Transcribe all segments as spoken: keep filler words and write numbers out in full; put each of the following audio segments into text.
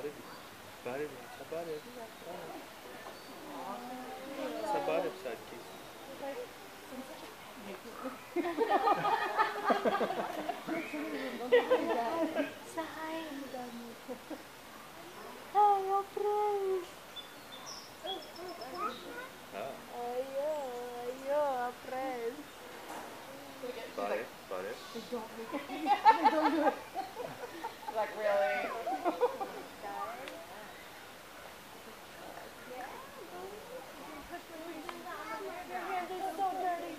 Barib. Barib. Sabarib. Sabarib Sadki. Say hi, your friends. Ayo, ayo, friends. Barib. Barib. Don't do it. Like, really? Your hands are so dirty.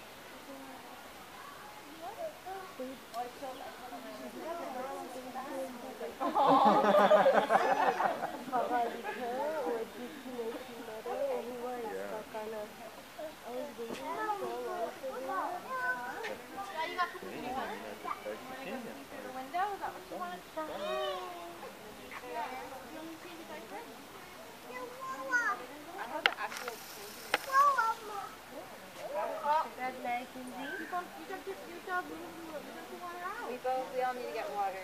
We both, we all need to get water.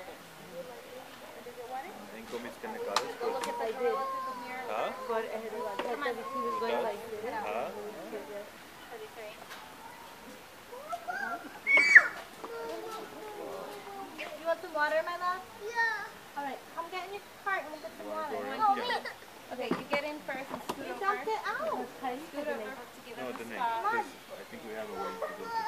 Inko mis que me caes. Look at the I did. through the mirror. Huh? But uh, like, he was going like this. Huh? thirty-three. You want some water, my love? Yeah. All right, come get in your cart and we'll get some water. No, me. Okay, you get in first and scoot You over. dumped it out. Scoot over to give No, it the a next. spot. I think we have a way to go.